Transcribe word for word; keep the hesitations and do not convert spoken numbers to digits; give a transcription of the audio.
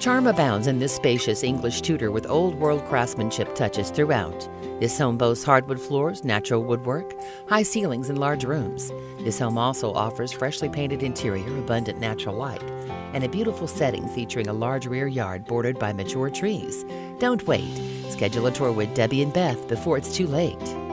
Charm abounds in this spacious English Tudor with old-world craftsmanship touches throughout. This home boasts hardwood floors, natural woodwork, high ceilings, and large rooms. This home also offers freshly painted interior, abundant natural light, and a beautiful setting featuring a large rear yard bordered by mature trees. Don't wait. Schedule a tour with Debbie and Beth before it's too late.